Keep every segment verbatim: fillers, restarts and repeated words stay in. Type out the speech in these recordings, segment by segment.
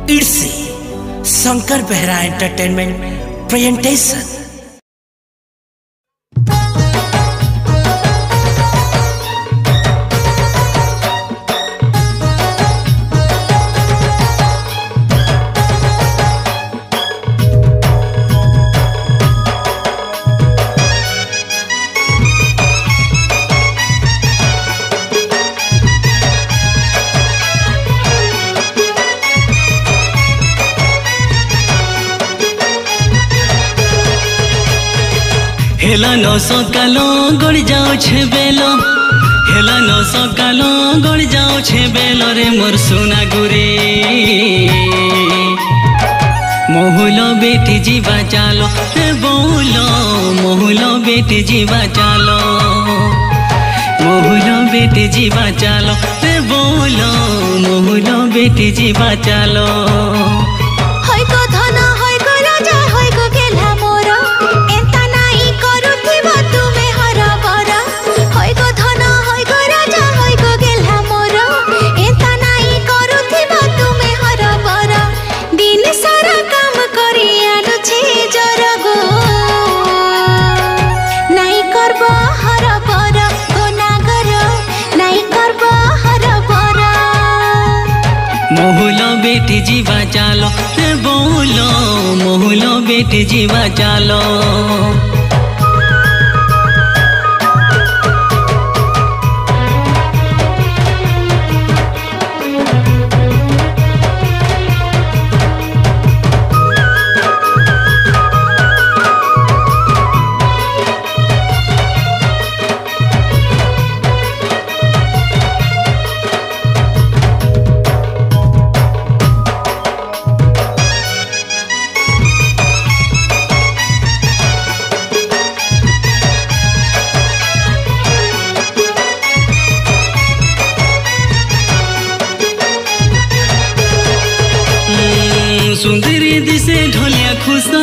It's Shankar Behera entertainment presentation. हेला न सकालो गड़ जाओ छे बेलो, हेला न सकालो गड़ जाओ छे बेलो रे मोर सोना गुरे। मोहुलो बेटी जीवा चालो रे बोलो, मोहुलो बेटी जीवा चालो, मोहुलो बेटी जीवा चालो रे बोलो, मोहुलो बेटी जीवा चालो। मोहुलो बेटी जीवा चालो रे बोलो, मोहुलो बेटी जीवा चालो। सुंदरी दिसे ढोलिया खुशा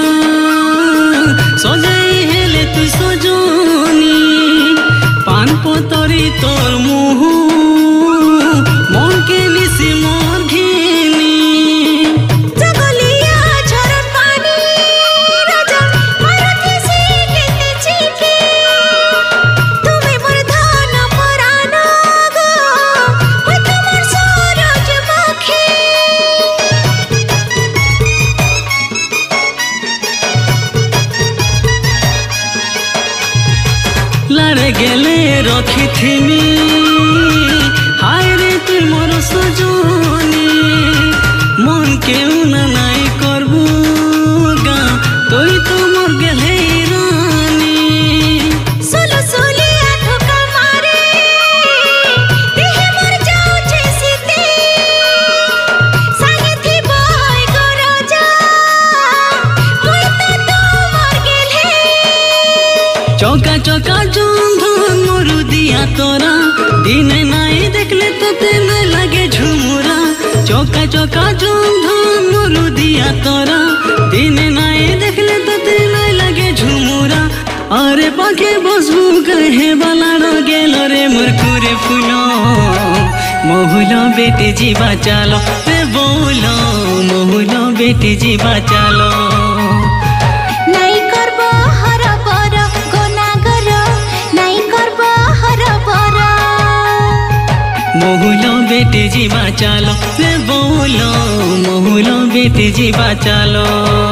सजाई हेले तु सजनी, पान पतरी तोर मुह मन के निसी मोर घिनी। जगलिया झरन पानी राजा मारती से केते चिके, तुमे मोर धन परान गो होय तुमर सूरज मुखी। लारे गेले रखी थिमी हाय रे तु मोर सजनी, मन के उना नाई करबू गा तोई तो मोर गेले रानी। सुलो सुलिया ठोका मारे देहे मोर जाऊ छे सीते, संगे थी बोय गो राजा होय तो तुमर गेले। चौका चौका जोंधन मोरु दिया तोरा, दिन नाई देखले तो तेने लगे झुमुरा। चौका चौका जोंधन मोरु दिया तोरा, दिन नाई देखले तो तेने लगे झुमुरा। अरे पाखे बसबू कहे बाला गेलो रे मुरकुरे फूलो, मोहुलो बेटी जीवा चालो रे बोलो, मोहुलो बेटी जीवा चालो। नाई करबो हर बर गोनागर, नाई करबो हर बर। मोहुलो बेटी जीवा चालो रे बोलो, मोहुलो बेटी जीवा चालो।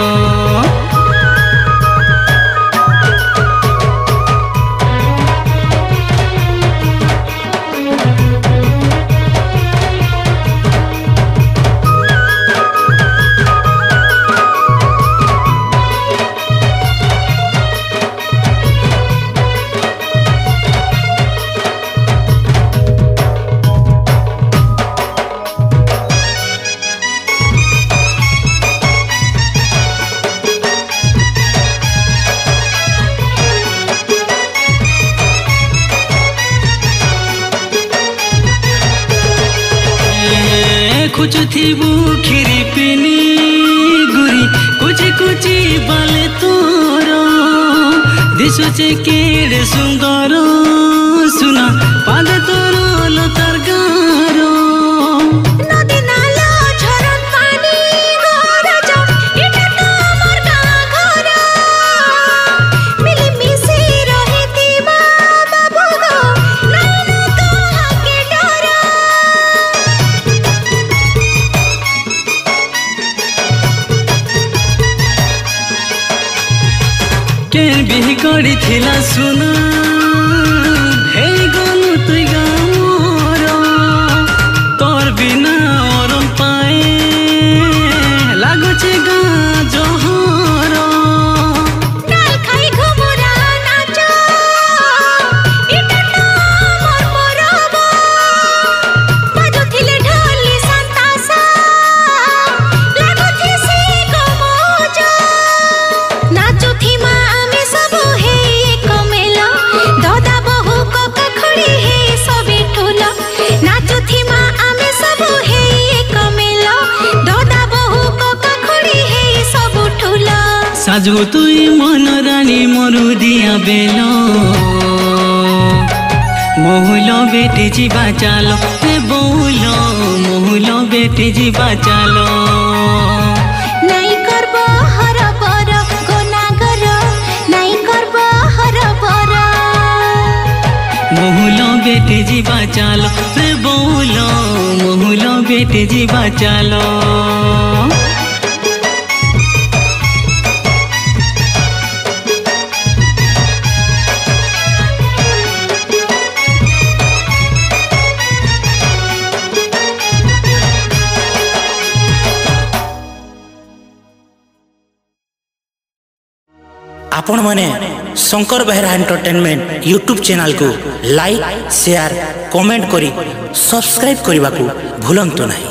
कुछ थी बुखिरी पिनी गुरी कुछ कुछ बाले तोरो, दिशुचे केड़े सुंदर सुना पाद तोरो लतार गारो। नदी नाला झरन पानी गड़ी थिला सुना हे गलु तुई गामर तोर बिना अरम पाए लागुचे गा जहर नाल खाई घुमुरा नाचो इटा तो मोर मोरबो बाजो थिले ढोली संतासा लागो थी से गमोजो नाचो थी मा आमे सब हे कमेला दादा बहु कोका खड़ी हे सबे ठोला नाचो थी मा आमे सब हे कमेला दादा बहु कोका खड़ी हे सब ठोला साजो तुई मन रानी मरु दिया बेलो मोहुलो बेटे जीवा चालो हे बोलो मोहुलो बेटे जीवा चालो नाई करबो हरबर गोनागर नाई करबो हरबर मोहुलो बेटे जीवा चालो हे बोलो मोहुलो बेटे जीवा चालो आपण माने Shankar Behera entertainment YouTube channel को लाइक शेयर कमेंट करी सब्सक्राइब करने को भूलंतु नहीं।